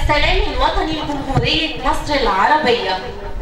السلام الوطني لجمهورية مصر العربية.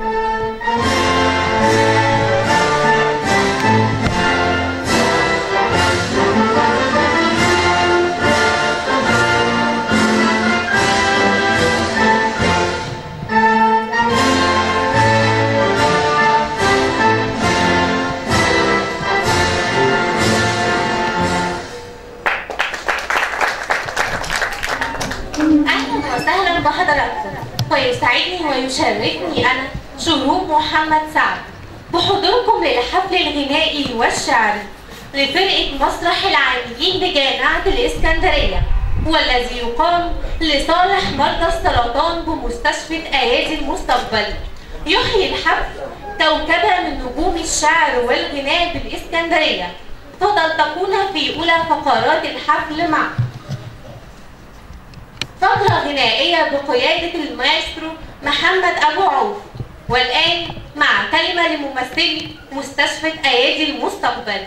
وسهلا بحضراتكم، ويسعدني ويشرفني أنا شروق محمد سعد بحضوركم للحفل الغنائي والشعري لفرقة مسرح العاملين بجامعة الإسكندرية، والذي يقام لصالح مرضى السرطان بمستشفى أيادي المستقبل. يحيي الحفل كوكبة من نجوم الشعر والغناء بالإسكندرية. فتلتقون في أولى فقرات الحفل مع فقرة غنائية بقيادة المايسترو محمد أبو عوف. والآن مع كلمة لممثلي مستشفى أيادي المستقبل.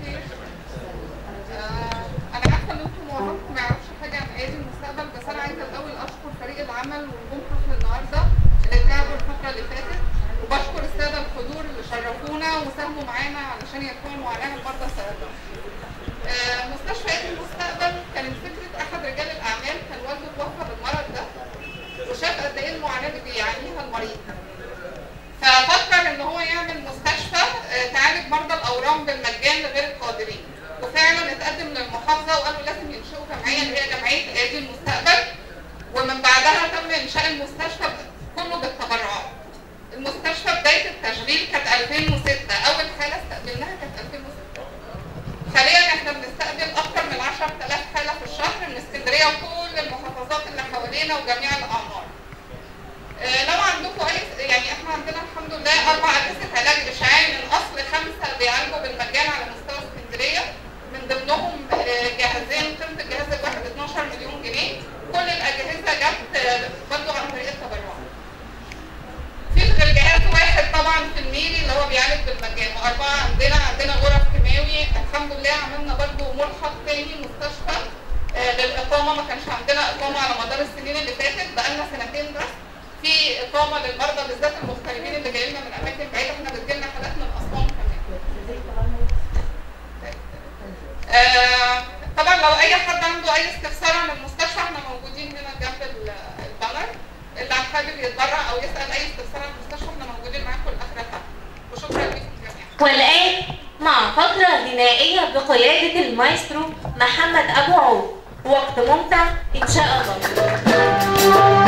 أنا عارفة إن أنتم معظمكم ما يعرفش حاجة عن أيادي المستقبل، بس أنا عايزة الأول أشكر فريق العمل ونجوم حفل النهاردة اللي تعبوا الفترة اللي فاتت، وبشكر السادة الحضور اللي شرفونا وساهموا معانا علشان يكونوا معانا مرضى السرطان. مستشفى أيادي المستقبل كانت فكرة أحد رجال الأعمال كان والده توفى بالمرض ده، وشاف قد إيه المعاناة اللي بيعانيها المريض، ففكر إن هو يعمل مستشفى تعالج مرضى الأورام بالمجان لغير القادرين، وفعلا اتقدم للمحافظة وقالوا لازم ينشئوا جمعية اللي هي جمعية أيادي المستقبل، ومن بعدها تم إنشاء المستشفى كله بالتبرعات. المستشفى بداية التشغيل كانت 2006، أول حالة استقبلناها كانت 2006. حاليا احنا بنستقبل أكثر من 10,000 حالة في الشهر من اسكندرية وكل المحافظات اللي حوالينا وجميع الأعمار. لو عندكم يعني احنا عندنا الحمد لله 4 أجهزة علاج إشعاعي من أصل 5 بيعالجوا بالمجان على مستوى اسكندرية، من ضمنهم جهازين، قيمة الجهاز الواحد 12 مليون جنيه. كل الأجهزة جت برضه عن طريق التبرعات. في غير جهاز واحد طبعا في الميري اللي هو بيعالج بالمجان، و4 عندنا غرف كيماوي. الحمد لله عملنا برضه ملحق تاني مستشفى للإقامة، ما كانش عندنا إقامة على مدار السنين اللي فاتت، بقالنا 2 سنين بس في إقامة للمرضى بالذات المغتربين اللي جايين من أماكن بعيدة. احنا بتجيلنا حالات من أسوان كمان. طبعا لو أي حد عنده أي استفسار عن المستشفى احنا موجودين هنا جنب البانر، اللي حابب يتبرع أو يسأل أي استفسار عن المستشفى احنا موجودين معاكم لآخر الحلقة. وشكرا لكم جميعا. والآن مع فقرة غنائية بقيادة المايسترو محمد أبو عوف. وقت ممتع إن شاء الله.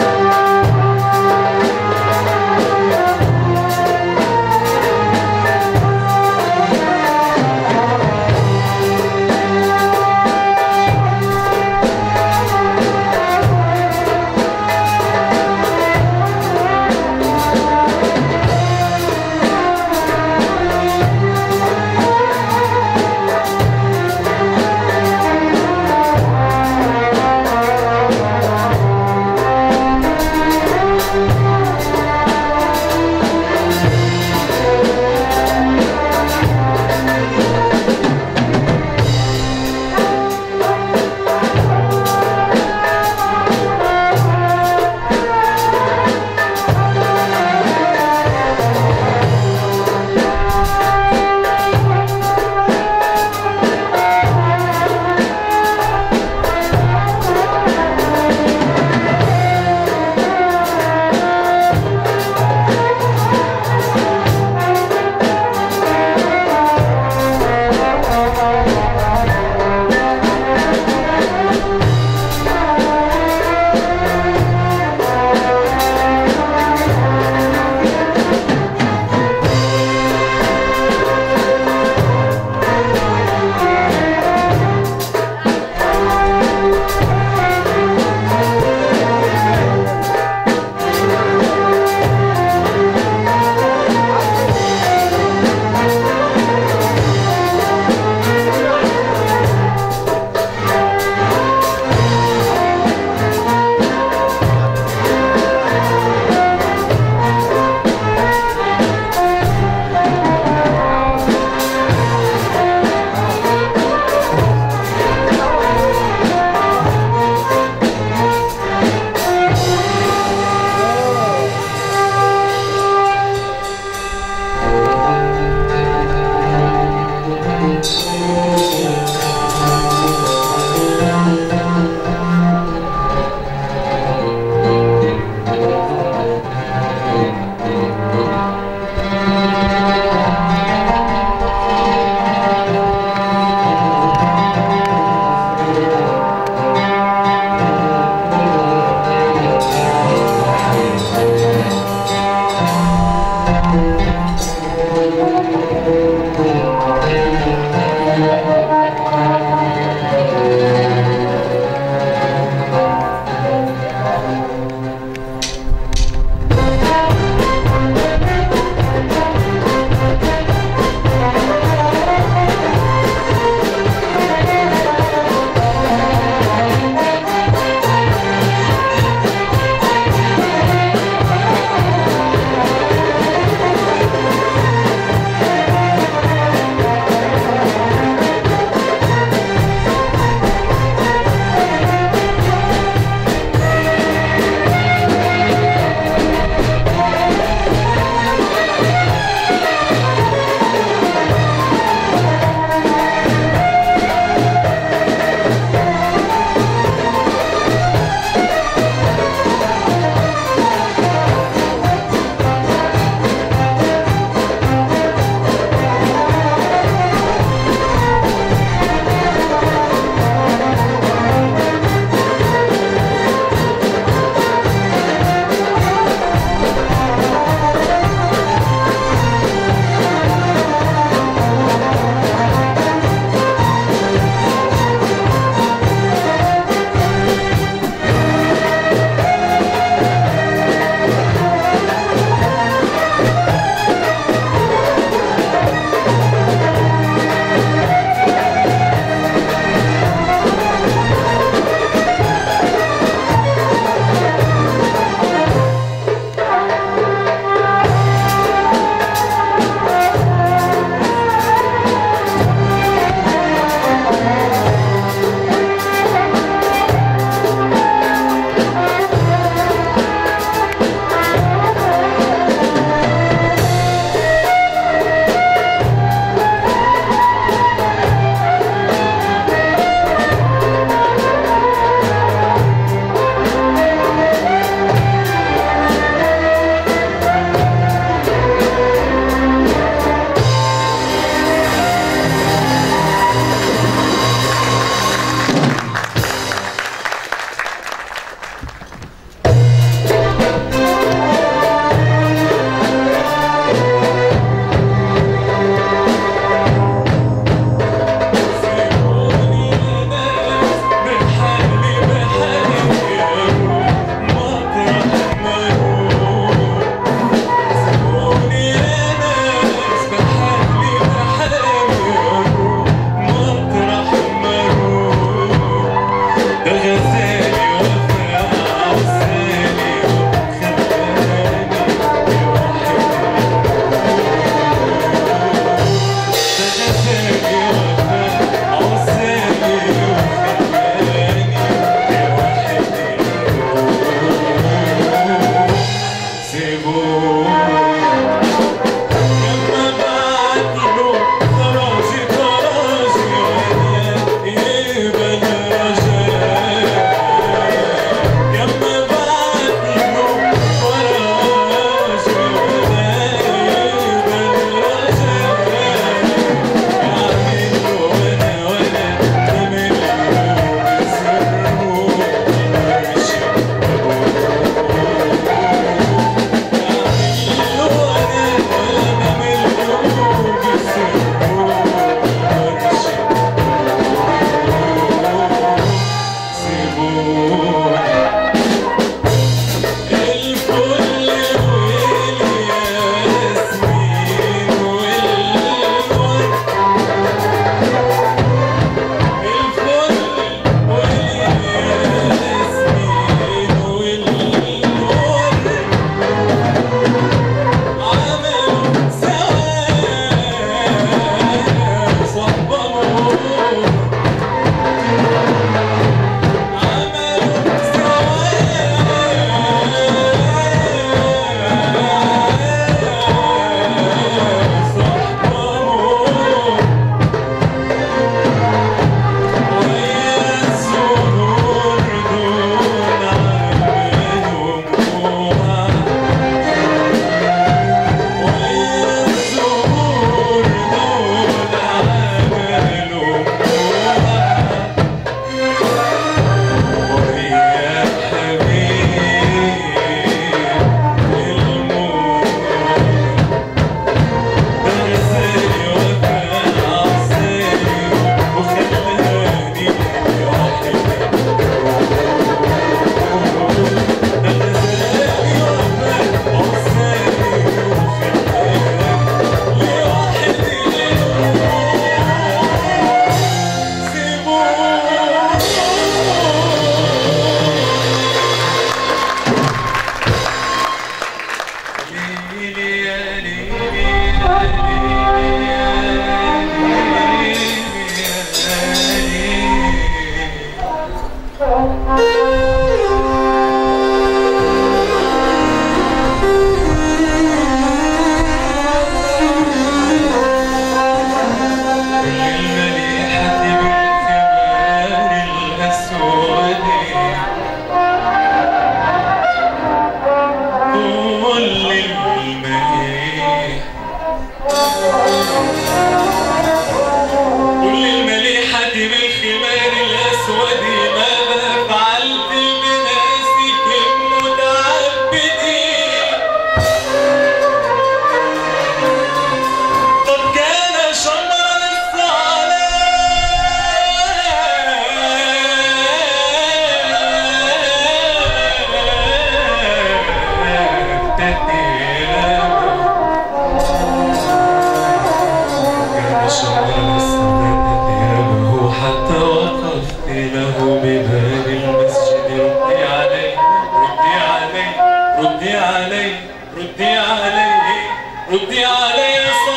ردي علي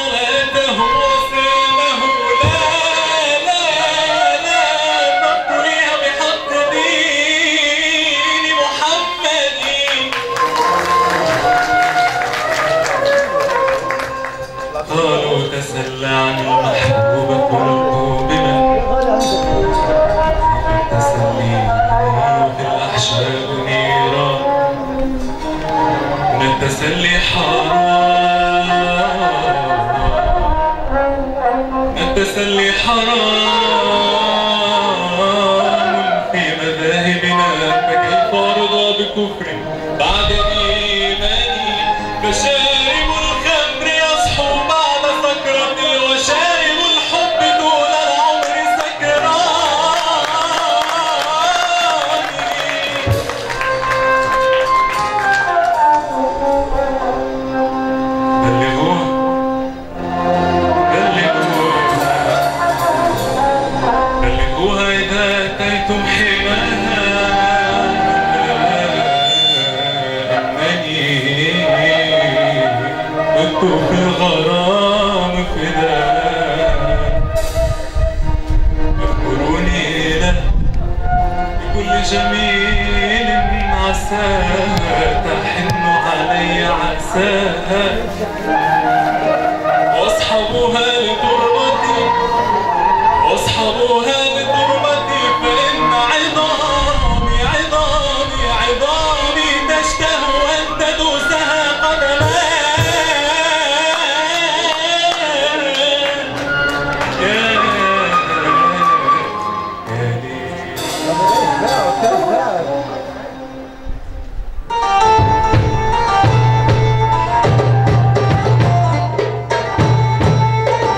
صلاته وسلامه لا نقضيها بحق دين محمد. قالوا تسلى عن المحبوب قلت بمن تسلي في الأحشاء نيران من التسلي حرام التسلي حرام في مذاهبنا فكيف أرضى بكفر بعد إيماني فشارب الخمر يصحو بعد سكرتي وشارب الحب طول العمر بلغوها إذا أتيتم حماها أنني كنت في الغرام فداء. اذكروني له بكل جميل عساها تحن علي عساها واصحبوها لتربتي واصحبوها لتربتي فإن عظامي تشتهي أن تدوسها قدمان.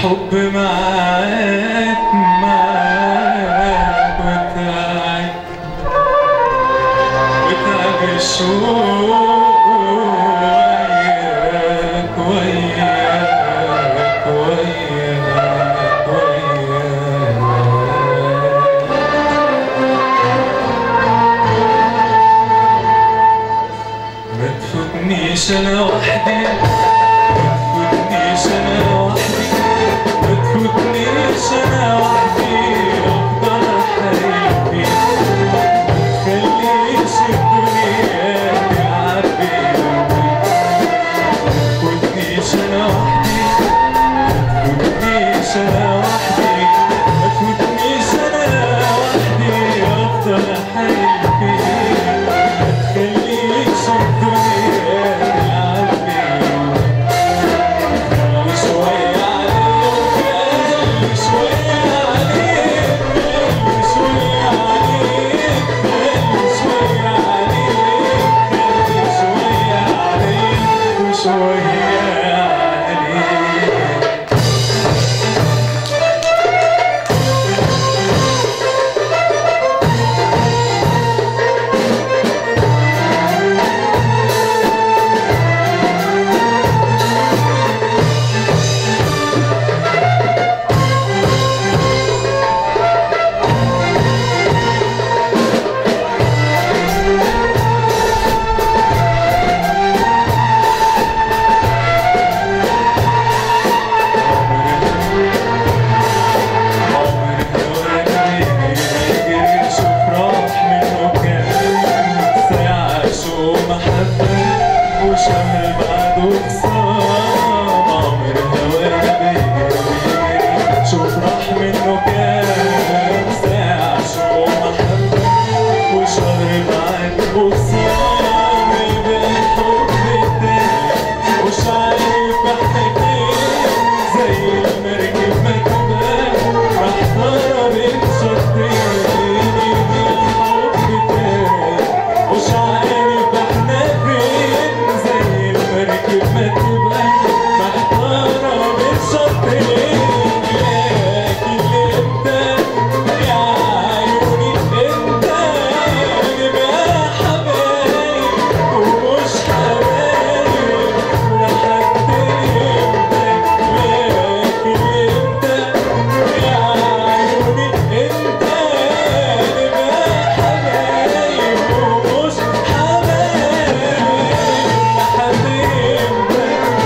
الحب معاك وتعب الشوق وياك ما تفوتنيش انا وحدي، ما تفوتنيش انا وحدي، ما تفوتنيش انا وحدي، افضل احارب فيك، ما تخليش الدنيا تلعب بيا، ما تفوتنيش انا وحدي، ما تفوتنيش انا وحدي، ما تفوتنيش انا وحدي، افضل احارب فيك، ما تخليش الدنيا تلعب بيا، خلي شوية عليك، خلي شوية عليك، خلي شوية عليك، خلي شوية عليك، خلي شوية عليك وشوية عليك. وشهر بعده خصام، عمر هوانا بيجري شوف راح منه كام ساعة، شو محبة وشهر بعده خصام، يبقى الحب التاني مش عارف احكي زي المركب مكبة راح ضربت شطين، يبقى الحب التاني مش عارف احنا فين زي المركب مكبة محتارة بين شطين، لكن امتى يا عيوني امتى نبقى حبايب ومش حبايب لحد امتى، لكن امتى يا عيوني امتى نبقى حبايب ومش حبايب لحد امتى.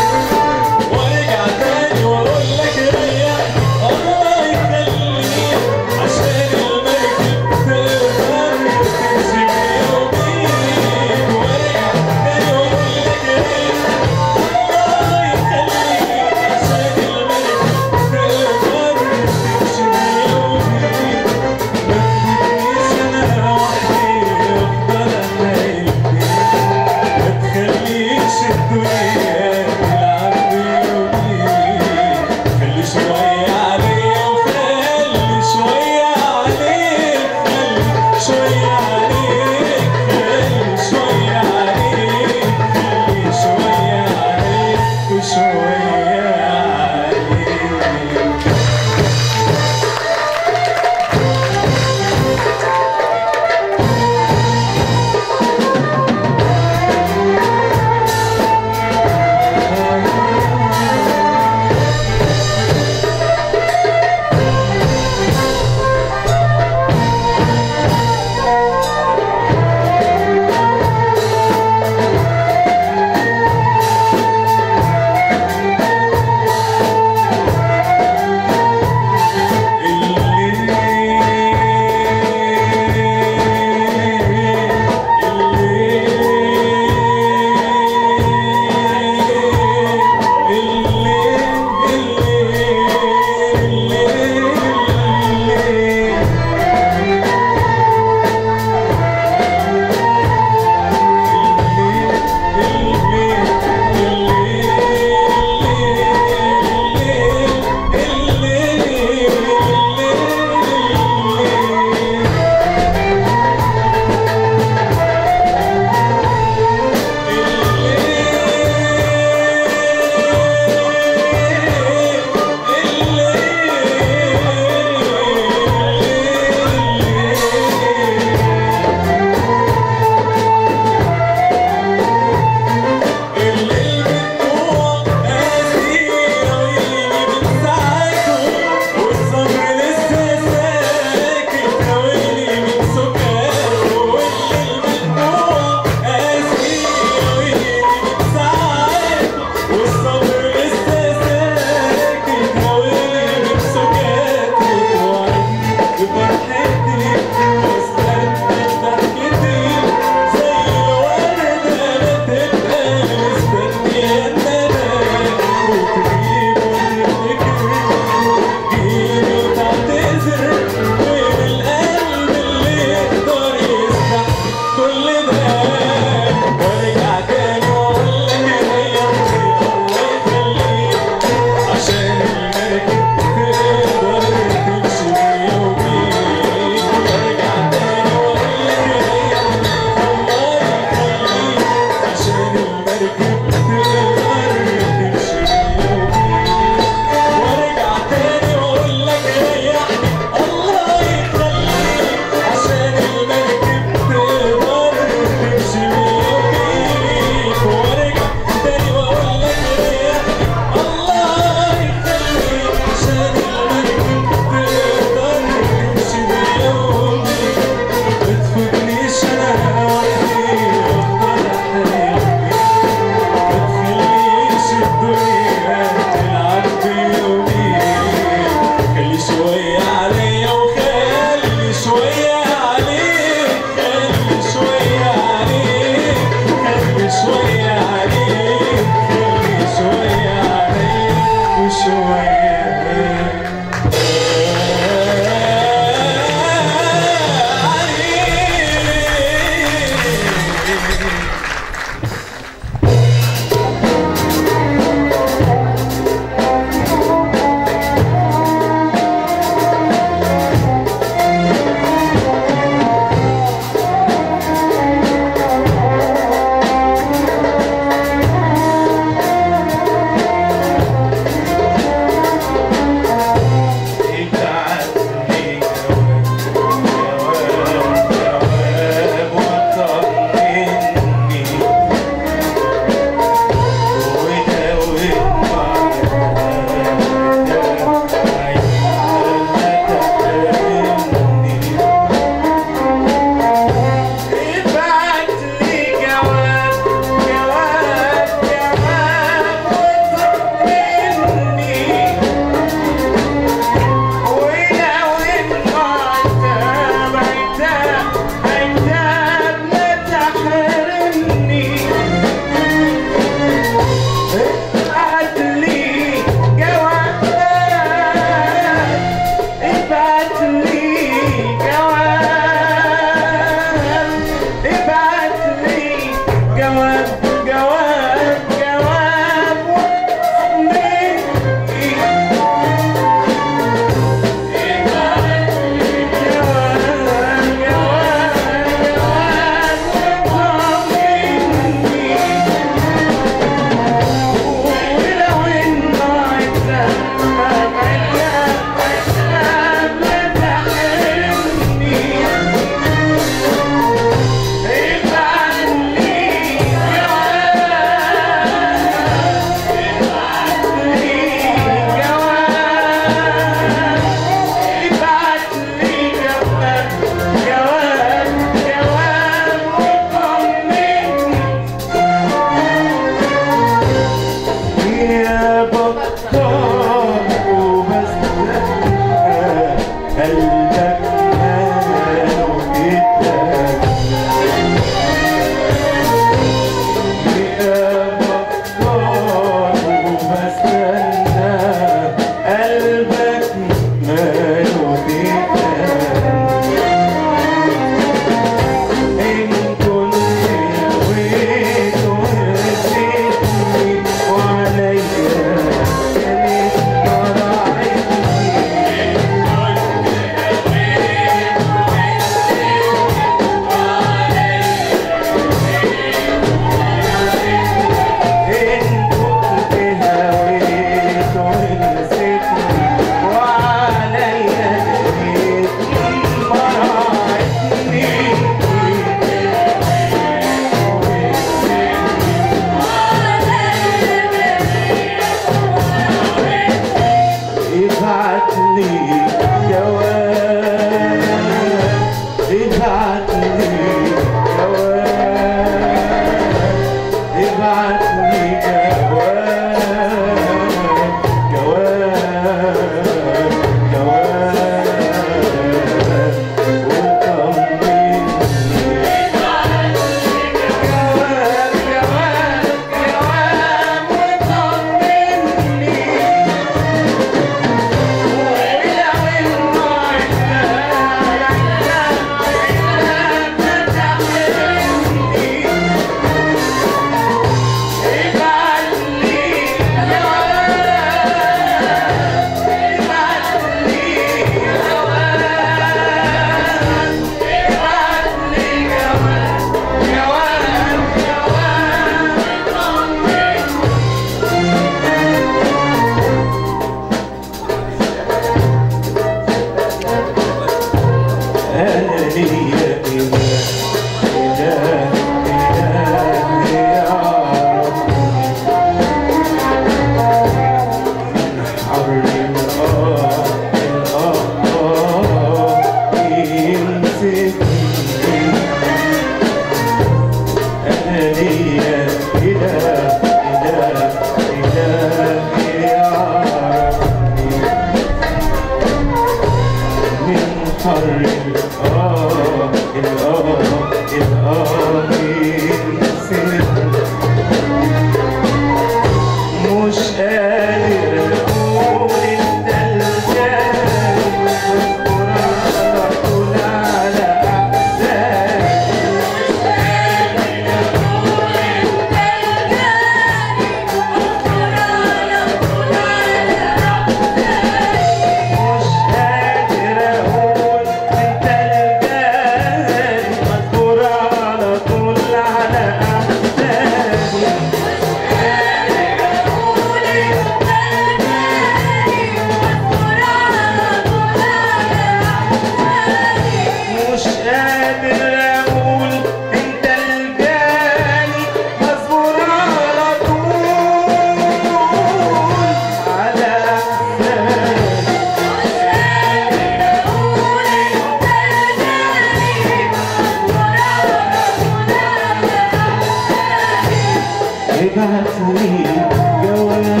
ابعتلي جواب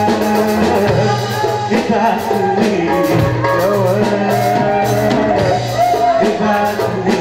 ابعتلي جواب ابعتلي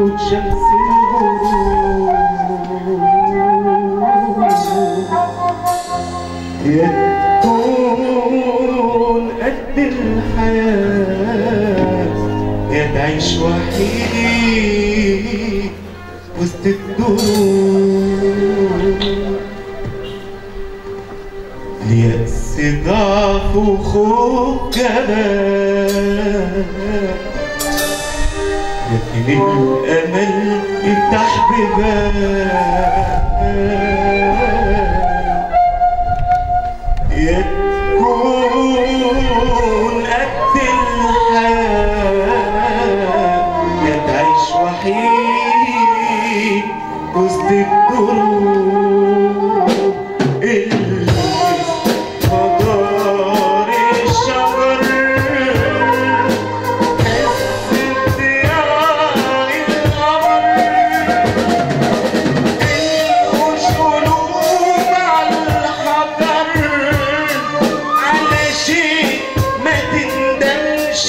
خيوط شمس الغروب يا تكون قد الحياة يا تعيش وحيد وسط الدروب اليأس ضعف وخوف جبان لكن الأمل يفتح بباب يا تكون قد الحياة يا تعيش وحيد وسط الدروب مدار الشجر حس بضياء القمر انقش قلوب على الحجر على شيء ما تندمش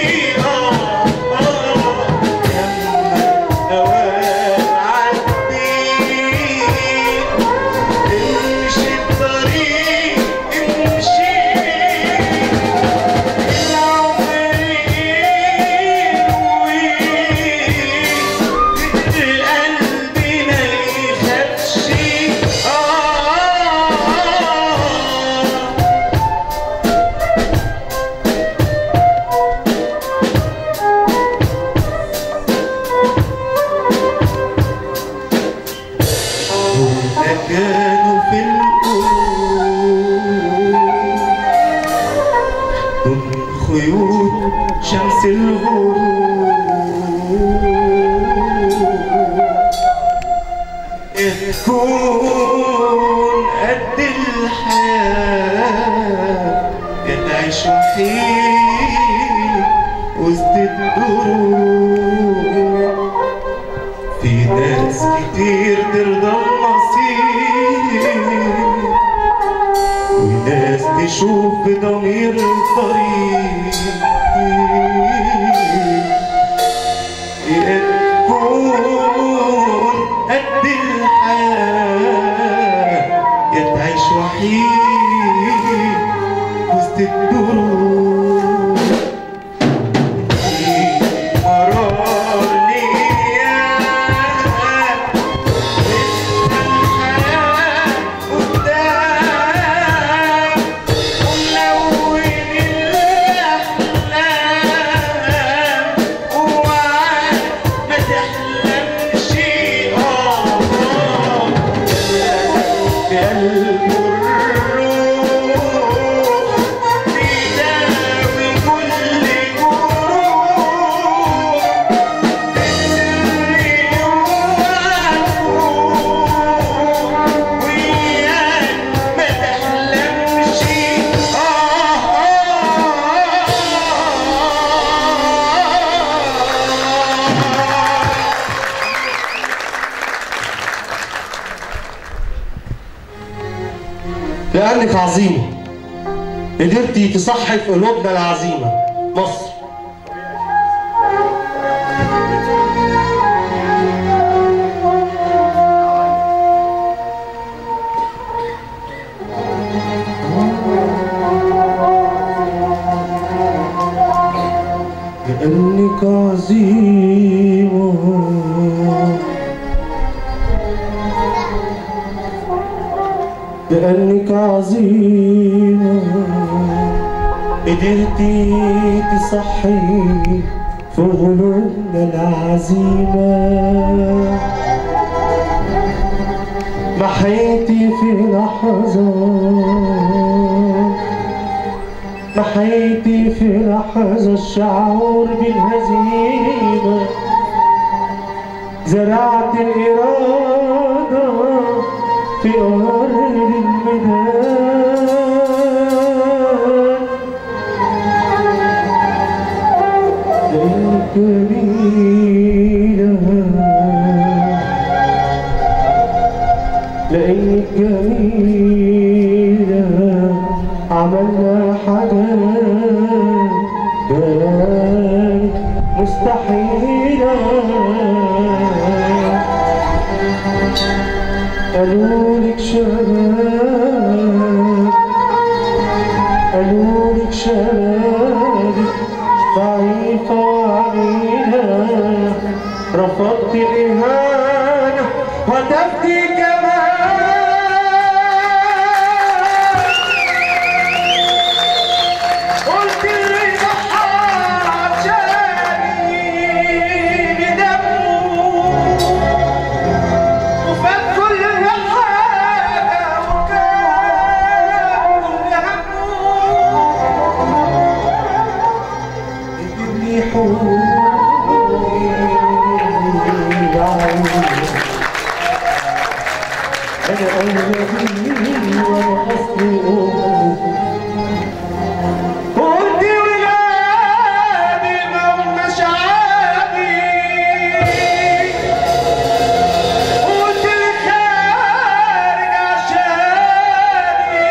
كانوا في القلوب ضمن خيوط شمس الغروب تكون قد الحياة يا تعيش وحيد وسط الدروب في ناس كتير ترضى وناس تشوف بضمير الطريق تكون قد الحياة يا تعيش وحيد وسط الدروب مرار ليالي لأنك عظيمة قدرتي تصحي في قلوبنا العزيمة مصر. لأنك عظيمة لأنك عظيمة قدرتي تصحي في قلوبنا العزيمة محيتي في لحظة محيتي في لحظة الشعور بالهزيمة زرعت الإرادة في أرض الميدان لأنك جميلة لأنك جميلة عملنا حاجات كانت مستحيلة قالولك شباب قالولك شبابك ضعيفة وعنيدة رفضت الإهانة هتفتي أنا أولادي وأنا أصلي قلت ولادي ما هماش عادي قلت الخارج عشاني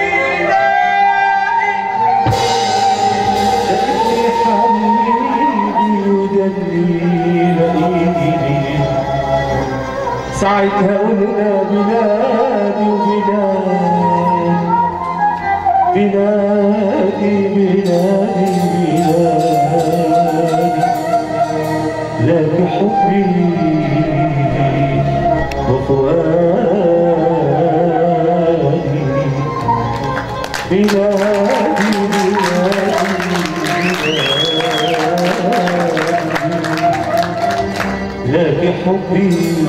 شايفني حبيبي وده اللي لقيني ساعتها قلنا بلادي وبلادي بلادي بلادي بلادي لك حبي وفؤادي بلادي بلادي لك حبي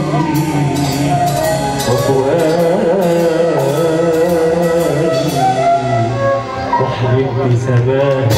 وفؤادي واحلم بسماء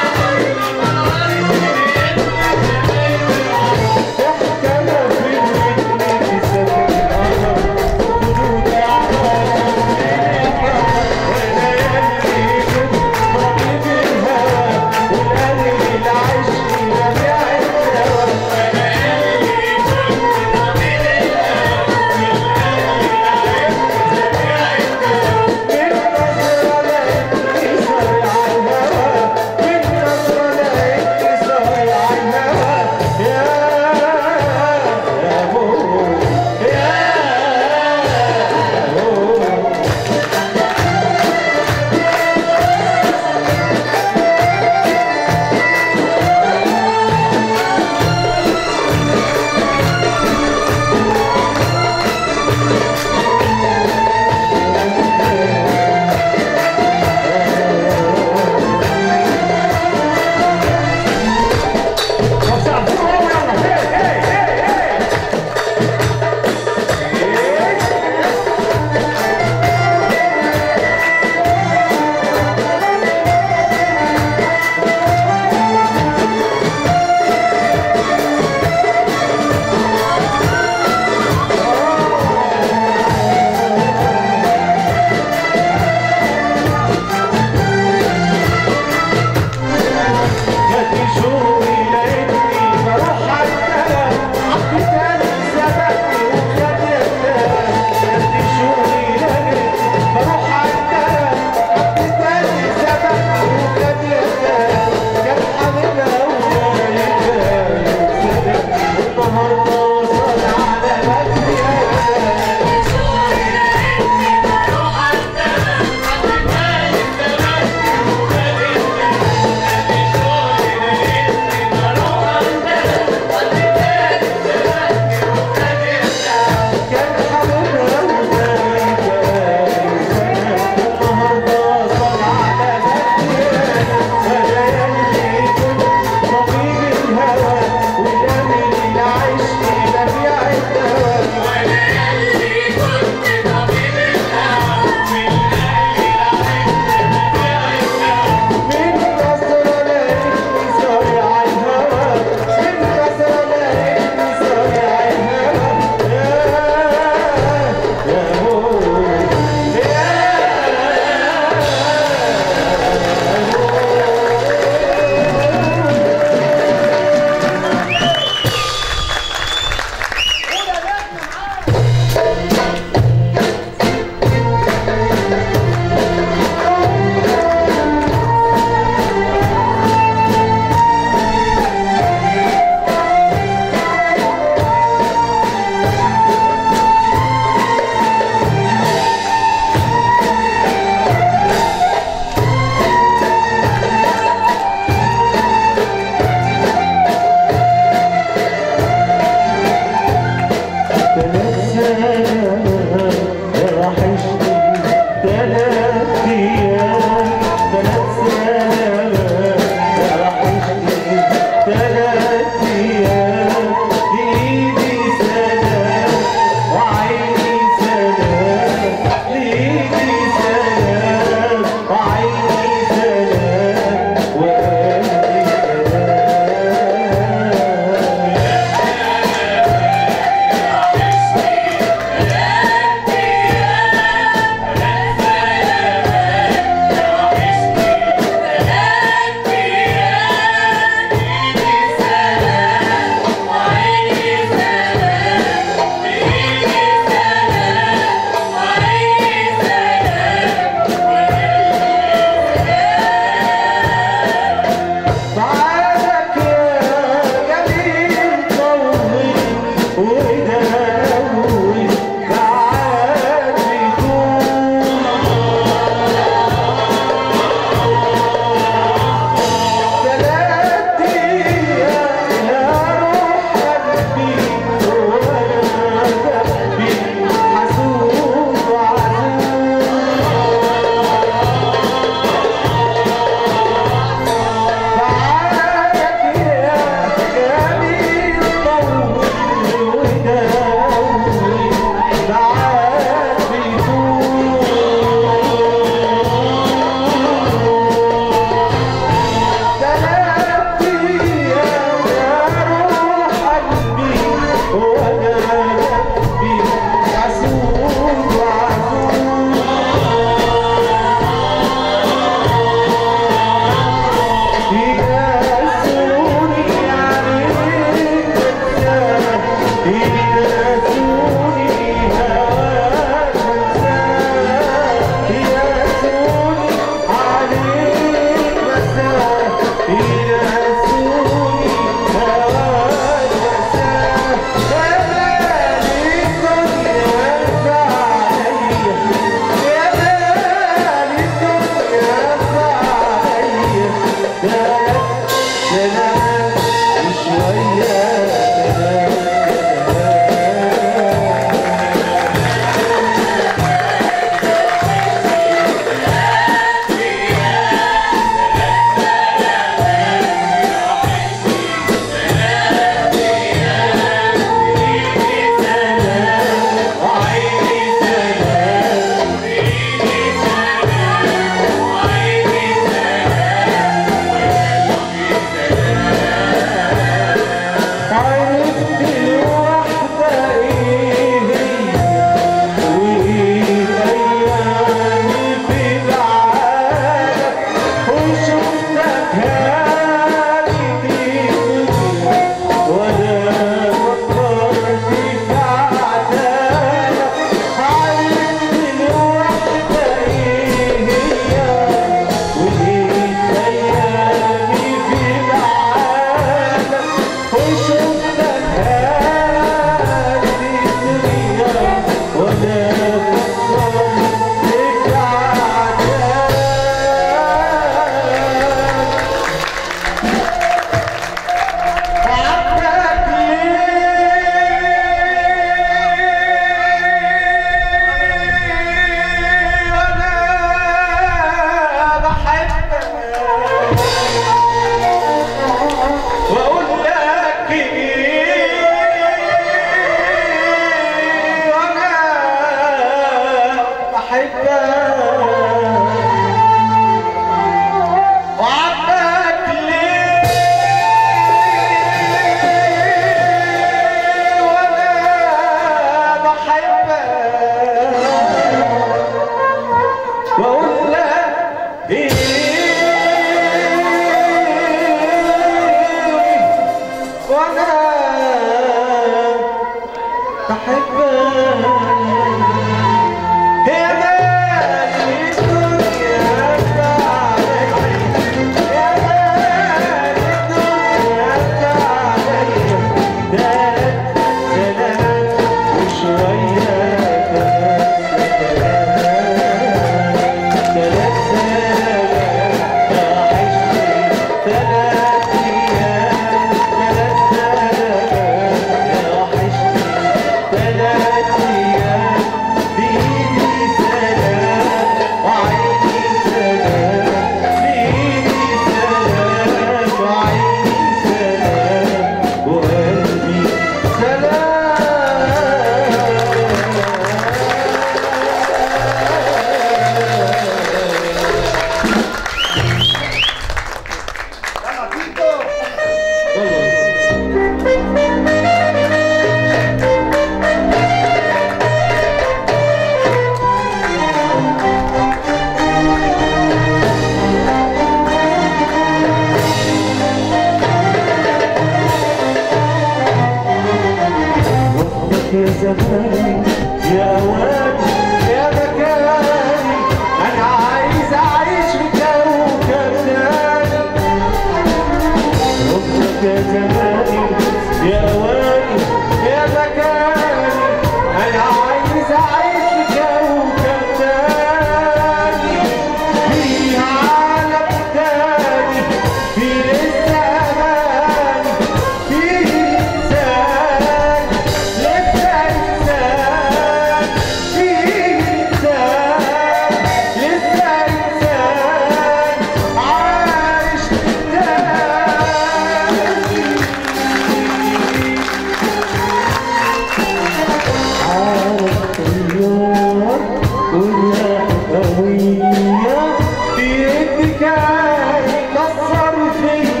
قوية بيدك كسر فيا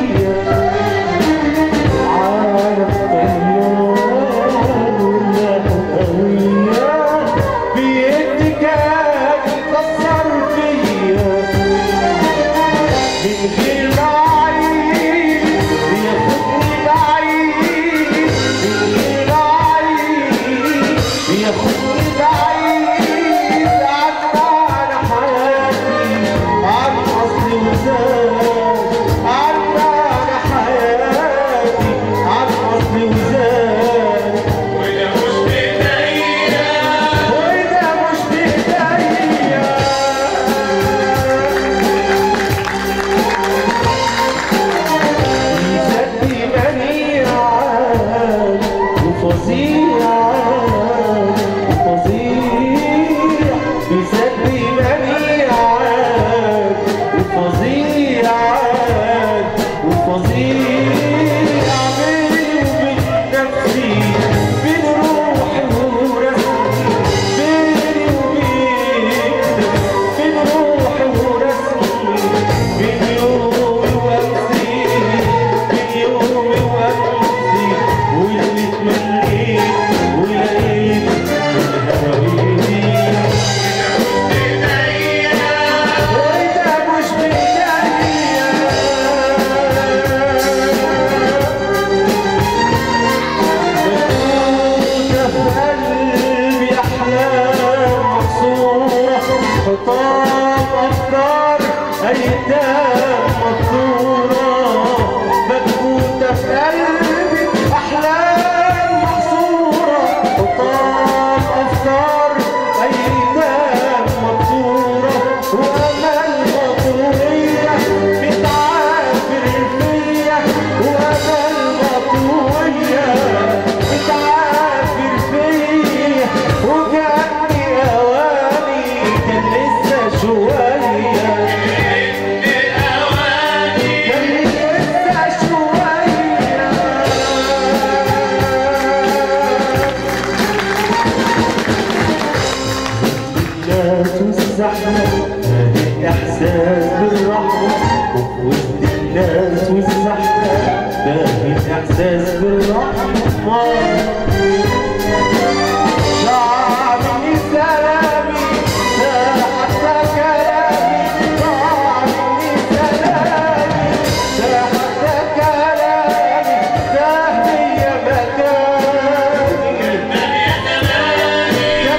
حساس بالأحمر ضاعني سلامي لا حتى كلامي ضاعني سلامي لا حتى كلامي سهلي يا مكاني يا زماني يا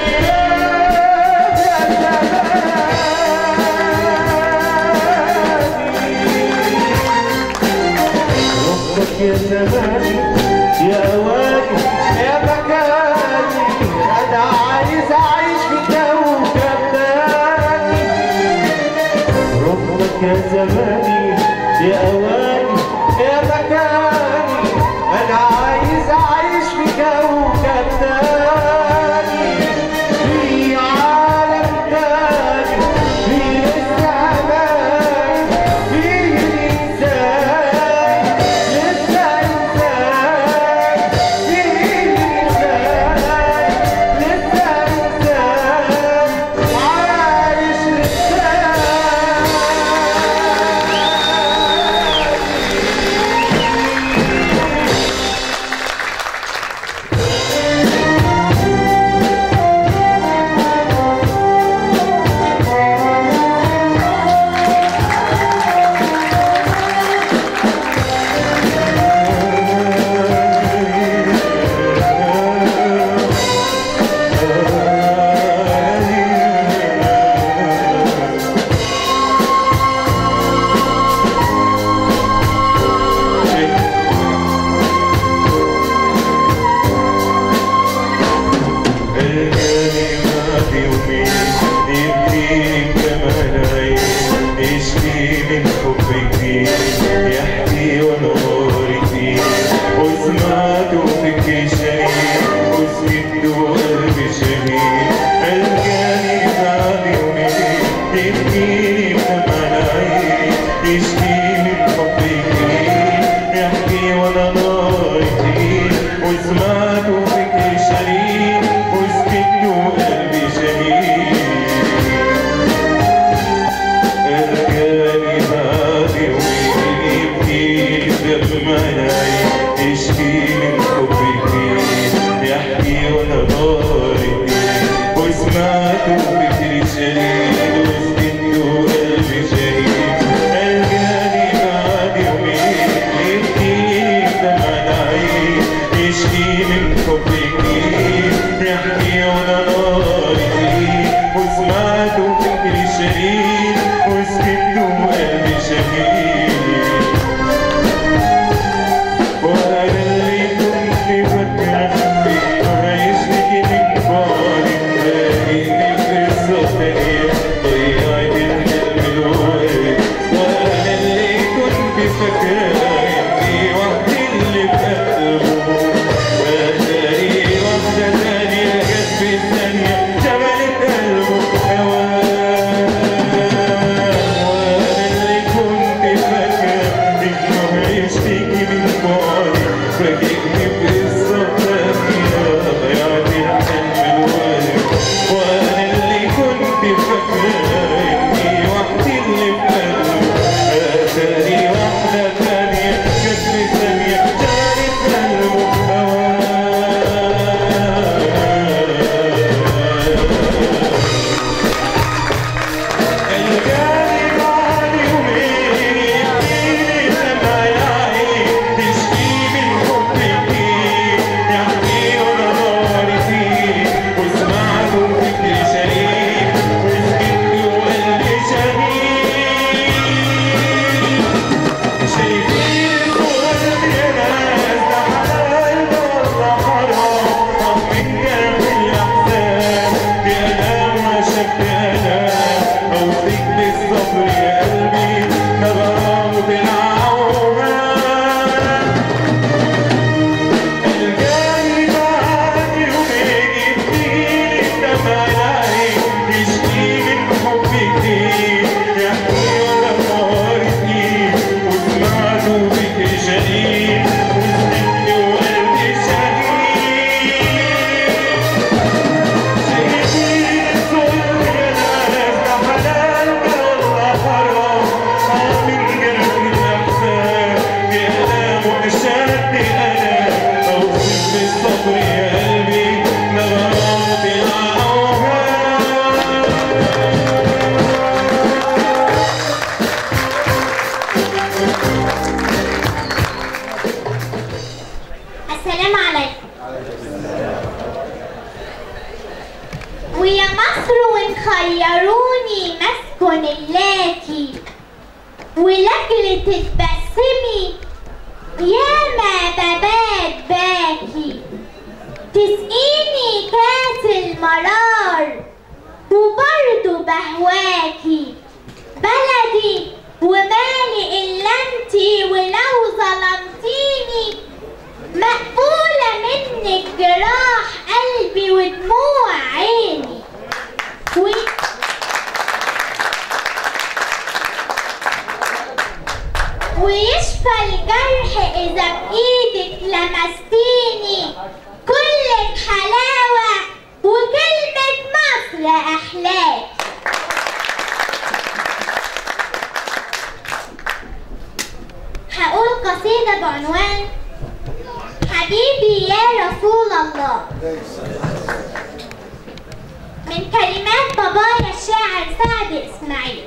زماني يا أواني يا مكاني أنا عايز أعيش في كوكب تاني رفضك يا زماني يا أواني يا مكاني أنا عايز أعيش في كوكب تاني في عالم تاني في السماء في الإنسان لسه إنسان في الإنسان لسه إنسان عايش للتاني حبي ياما ببات باكي تسقيني كاس المرار وبرضه بهواكي بلدي ومالي إلا انتي، ولو ظلمتيني مقبولة منك جراح قلبي ودموع عيني ويشفى الجرح إذا بإيدك لمستيني، كلك حلاوة وكلمة مصر أحلاك. هقول قصيدة بعنوان حبيبي يا رسول الله من كلمات بابايا الشاعر سعد إسماعيل.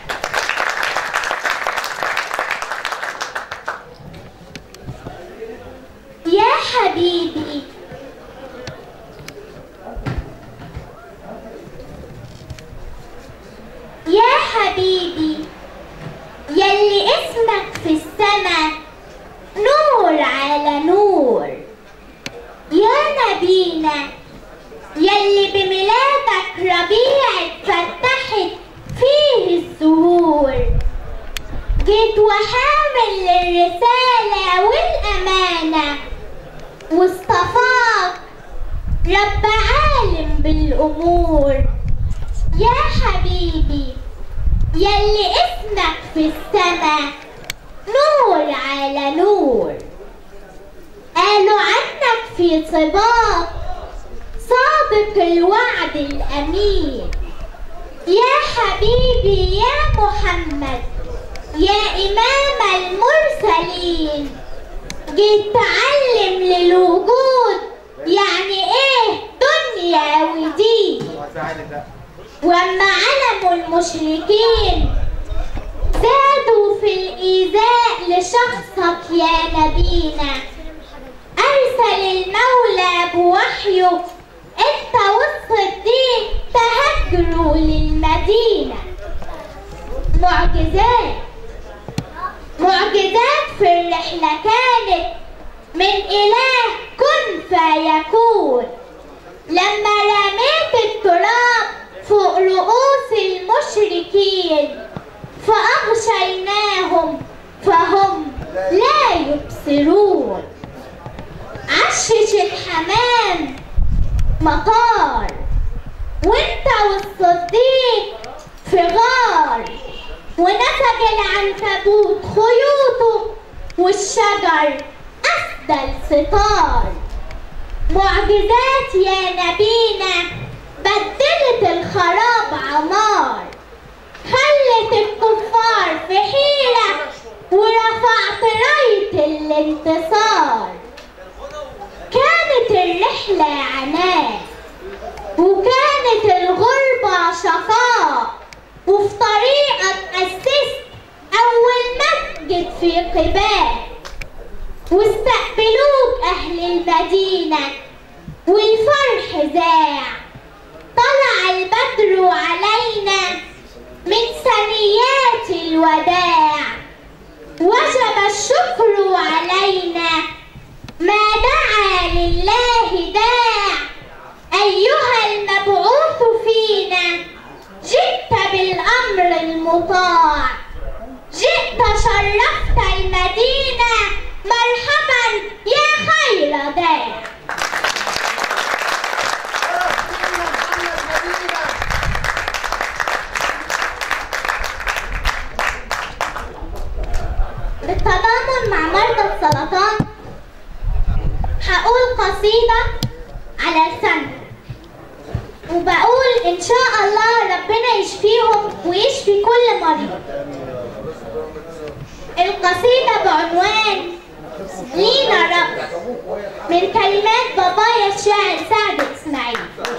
يا حبيبي يا حبيبي يلي اسمك في السما نور على نور، يا نبينا يلي بميلادك ربيع اتفتحت فيه الزهور، جيت وحامل للرسالة والأمانة واصطفاك رب عالم بالأمور. يا حبيبي يلي اسمك في السما نور على نور، قالوا عنك في صباك صادق الوعد الأمين. يا حبيبي يا محمد يا إمام المرسلين، جيت تعلم للوجود يعني إيه دنيا ودين. وأما علموا المشركين زادوا في الإيذاء لشخصك يا نبينا، أرسل المولى بوحيه أنت والصديق تهجروا للمدينة. معجزات في الرحلة كانت من إله كن فيكون، لما رميت التراب فوق رؤوس المشركين فأغشيناهم فهم لا يبصرون. عشش الحمام مطار وانت والصديق في غار، ونسج العنكبوت خيوطه والشجر أسدل ستار. معجزات يا نبينا بدلت الخراب عمار، خلت الكفار في حيرة ورفعت راية الانتصار. كانت الرحلة عناء وكانت الغربة شقاء، وفي طريقك أسست أول مسجد في قباء، واستقبلوك أهل المدينة والفرح ذاع. طلع البدر علينا من ثنيات الوداع، وجب الشكر علينا ما دعا لله داع. أيها المبعوث فينا جئت بالأمر المطاع، جئت شرفت المدينة مرحبا يا خير داع. بالتضامن مع مرضى السرطان هقول قصيدة على لسانهم، وبقول إن شاء الله ربنا يشفيهم ويشفي كل مريض. القصيدة بعنوان لينا رب من كلمات بابايا الشاعر سعد إسماعيل.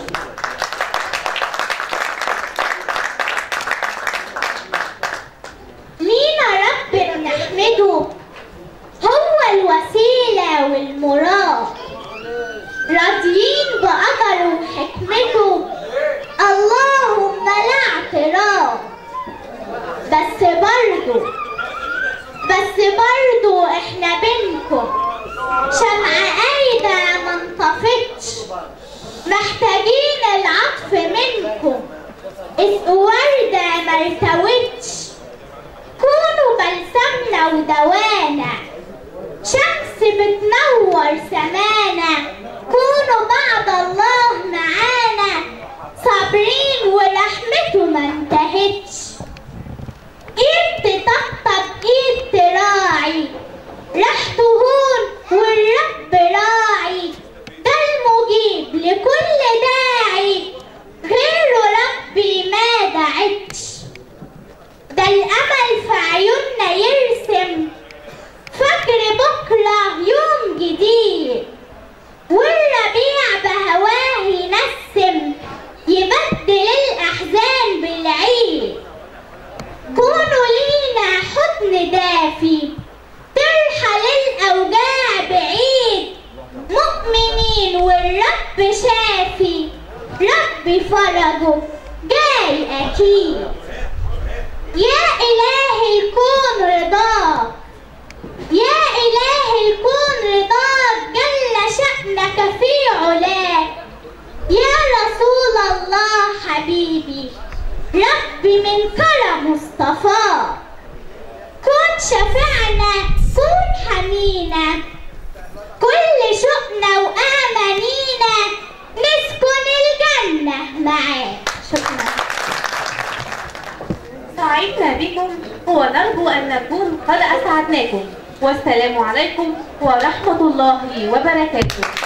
لينا رب بنحمده هو الوسيلة والمراد، راضيين بقدره وحكمته اللهم لا اعتراض. بس برضو احنا بنت بتنور سمانا، كونوا بعد الله معانا، صابرين ورحمته ما انتهتش. ايد تطبطب ايد تراعي، راح تهون والرب راعي، ده المجيب لكل داعي، غيره ربي ما دعتش. ده الامل في عيوننا يرسم فجر بكره يوم جديد، والربيع بهواه ينسم يبدل الاحزان بالعيد. كونوا لينا حضن دافي ترحل الاوجاع بعيد، مؤمنين والرب شافي، ربي فرجه جاي اكيد. يا اله الكون رضاك، يا اله الكون رضاك، جل شأنك في علاك. يا رسول الله حبيبي، ربي من كرم اصطفاك. كن شفيعنا كن حمينا، كل شوقنا وامانينا نسكن الجنة معاك. شكرا. سعدنا بكم ونرجو أن نكون قد أسعدناكم، والسلام عليكم ورحمة الله وبركاته.